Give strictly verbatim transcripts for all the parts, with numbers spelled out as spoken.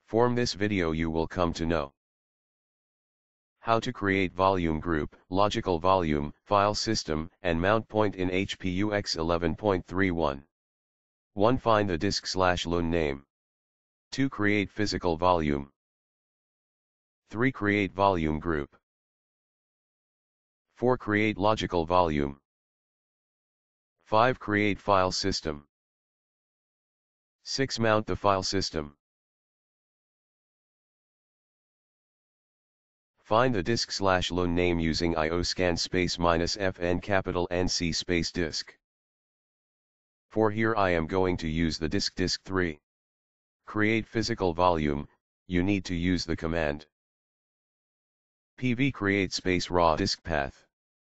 From this video you will come to know how to create volume group, logical volume, file system, and mount point in H P U X eleven point three one. one. Find the disk slash lun name. two. Create physical volume. three. Create volume group. four. Create logical volume. five. Create file system. six. Mount the file system. Find the disk slash lun name using ioscan space minus fn capital N C space disk. For here I am going to use the disk disk three. Create physical volume, you need to use the command pv create space raw disk path.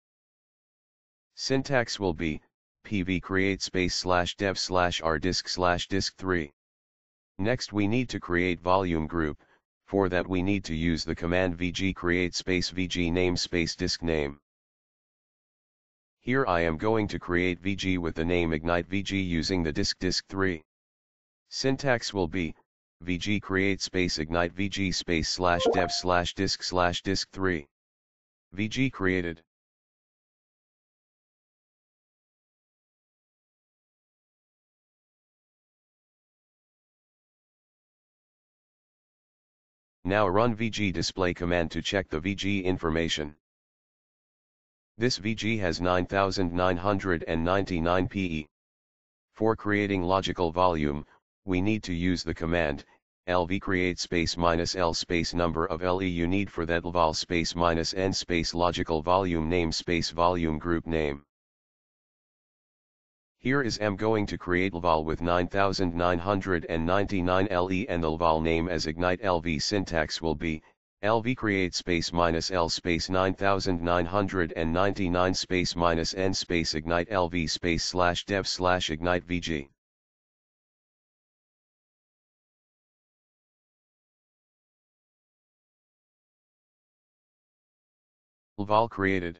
Syntax will be pv create space slash dev slash r disk slash disk three. Next we need to create volume group. For that we need to use the command vg create space vg name space disk name. Here I am going to create vg with the name ignite vg using the disk disk three. Syntax will be vg create space ignite vg space slash dev slash disk slash disk three. Vg created. Now run vg display command to check the vg information. This vg has nine thousand nine hundred ninety-nine P E. For creating logical volume, we need to use the command lv create space minus l space number of le you need for that lval space minus n space logical volume name space volume group name. Here is M going to create lval with nine thousand nine hundred ninety-nine le and the lval name as ignite lv. Syntax will be lv create space minus l space nine thousand nine hundred ninety-nine space minus n space ignite lv space slash dev slash ignite vg. Lval created.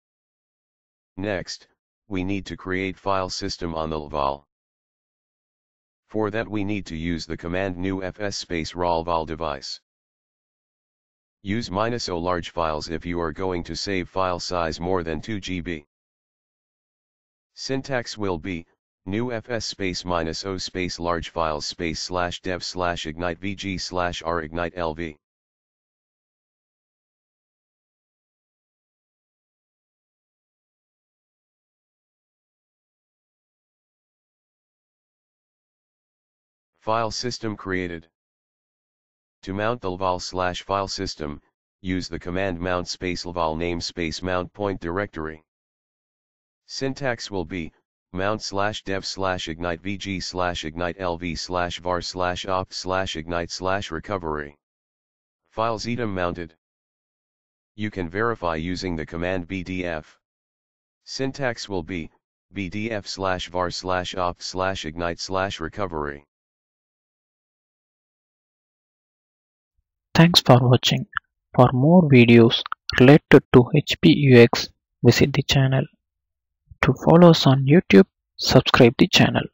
Next, we need to create file system on the lval. For that we need to use the command new fs space raw lval device. Use minus o large files if you are going to save file size more than two gigabytes. Syntax will be new fs space minus o space large files space slash dev slash ignite vg slash r ignite lv. File system created. To mount the lval slash file system, use the command mount space lval name space mount point directory. Syntax will be mount slash dev slash ignite vg slash ignite lv slash var slash opt slash ignite slash recovery. Files item mounted. You can verify using the command bdf. Syntax will be bdf slash var slash opt slash ignite slash recovery. Thanks for watching. For more videos related to H P U X, visit the channel. To follow us on YouTube, subscribe the channel.